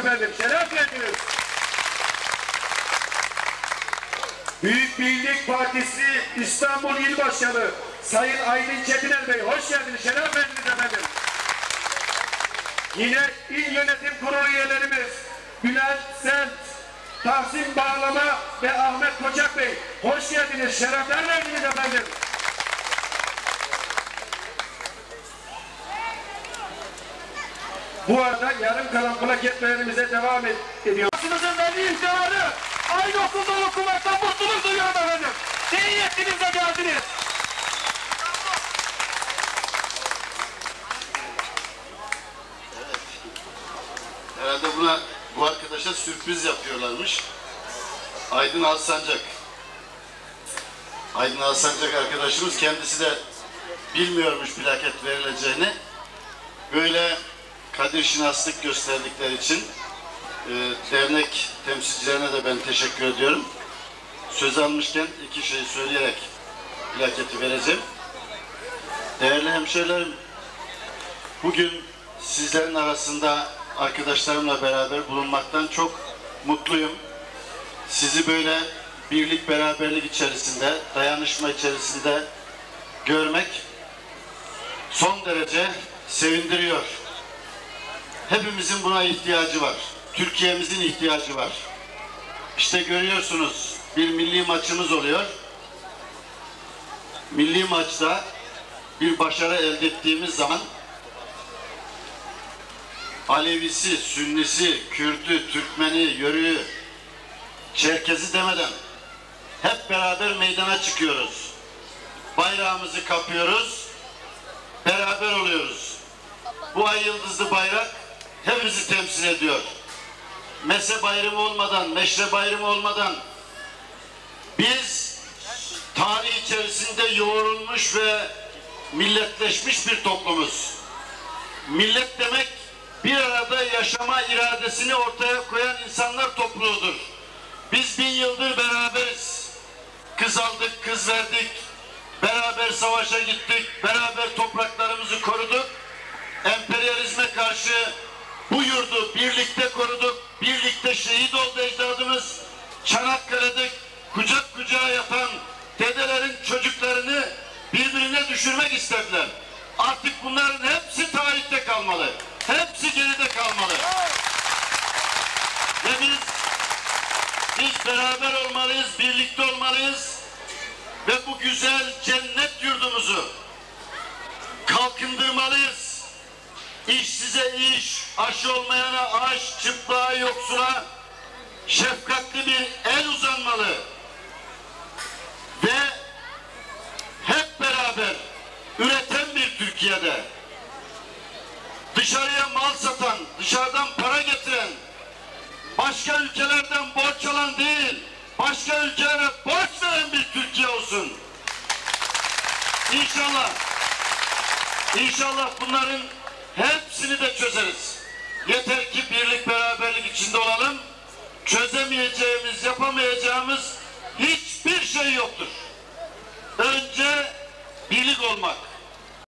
efendim. Şeref verdiniz. Büyük Birlik Partisi İstanbul İl Başkanı Sayın Aydın Çetiner Bey, hoş geldiniz, şeref verdiniz efendim. Yine İl Yönetim Kurulu üyelerimiz Bülent Sent, Tahsin Bağlama ve Ahmet Kocak Bey, hoş geldiniz, şerefler verdiniz efendim. Bu arada yarım kalan plaketlerimize devam ediyor. Başımızın belli ihtiyaları aynı okulda okumaktan mutluluk duyuyorum efendim. İyi yettiniz de geldiniz. Herhalde bu arkadaşa sürpriz yapıyorlarmış. Aydın Alsancak. Aydın Alsancak arkadaşımız kendisi de bilmiyormuş plaket verileceğini. Böyle kadir şinaslık gösterdikleri için dernek temsilcilerine de ben teşekkür ediyorum. Söz almışken iki şey söyleyerek plaketi vereceğim. Değerli hemşehrilerim, bugün sizlerin arasında arkadaşlarımla beraber bulunmaktan çok mutluyum. Sizi böyle birlik, beraberlik içerisinde, dayanışma içerisinde görmek son derece sevindiriyor. Hepimizin buna ihtiyacı var. Türkiye'mizin ihtiyacı var. İşte görüyorsunuz, bir milli maçımız oluyor. Milli maçta bir başarı elde ettiğimiz zaman Alevisi, Sünnisi, Kürdü, Türkmeni, Yörüğü, Çerkezi demeden hep beraber meydana çıkıyoruz. Bayrağımızı kapıyoruz, beraber oluyoruz. Bu ay yıldızlı bayrak hepimizi temsil ediyor. Mezhep ayrımı olmadan, meşrep ayrımı olmadan biz tarih içerisinde yoğrulmuş ve milletleşmiş bir toplumuz. Millet demek bir arada yaşama iradesini ortaya koyan insanlar topluluğudur. Biz 1000 yıldır beraberiz. Kız aldık, kız verdik. Beraber savaşa gittik. Beraber topraklarımızı koruduk. Emperyalizme karşı bu yurdu birlikte koruduk. Birlikte şehit oldu ecdadımız. Çanakkale'de kucak kucağa yatan dedelerin çocuklarını birbirine düşürmek istediler. Artık bunların hepsi tarihte kalmalı. Hepsi geride kalmalı. Ve biz beraber olmalıyız, birlikte olmalıyız. Ve bu güzel cennet yurdumuzu kalkındırmalıyız. İşsize iş, aşı olmayana aş, çıplığa yoksula şefkatli bir el uzanmalı. Ve hep beraber üreten bir Türkiye'de dışarıya mal satan, dışarıdan para getiren, başka ülkelerden borç alan değil, başka ülkelere borç veren bir Türkiye olsun. İnşallah bunların hepsini de çözeriz. Yeter ki birlik, beraberlik içinde olalım. Çözemeyeceğimiz, yapamayacağımız hiçbir şey yoktur. Önce birlik olmak.